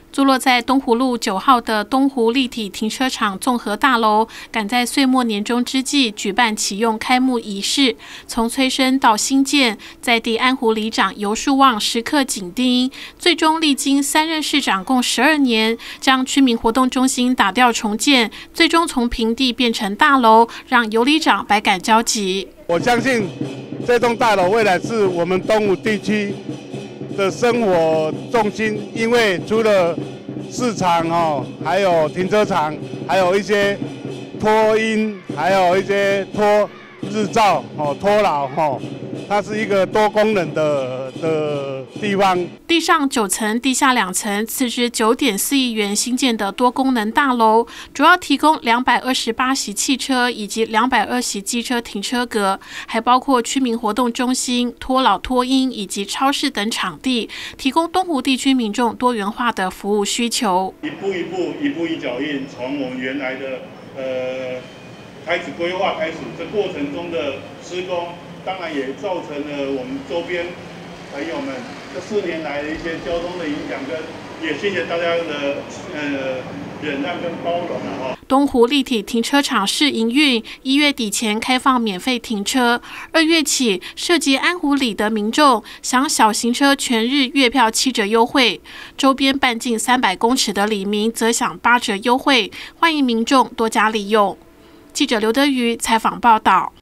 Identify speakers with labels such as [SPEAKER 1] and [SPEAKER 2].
[SPEAKER 1] 坐落在东湖路9号的东湖立体停车场综合大楼，赶在岁末年终之际举办启用开幕仪式。从催生到兴建，在地安湖里长游树旺时刻紧盯，最终历经3任市长共12年，将区民活动中心打掉重建，最终从平地变成大楼，让游里长百感交集。
[SPEAKER 2] 我相信这栋大楼未来是我们东湖地区的生活重心，因为除了市场还有停车场，还有一些托婴，还有一些托日照托老它是一个多功能的地方。
[SPEAKER 1] 地上9层，地下2层，斥资9.4亿元新建的多功能大楼，主要提供228席汽车以及220席机车停车格，还包括区民活动中心、托老托婴以及超市等场地，提供东湖地区民众多元化的服务需求。
[SPEAKER 3] 一步一脚印，从我们原来的开始规划开始，这过程中的施工。当然也造成了我们周边朋友们这4年来的一些交通的影响，也谢谢大家的忍耐跟包容
[SPEAKER 1] 东湖立体停车场试营运，1月底前开放免费停车，2月起涉及安湖里的民众享小型车全日月票7折优惠，周边半径300公尺的里民则享8折优惠，欢迎民众多加利用。记者刘德瑜采访报道。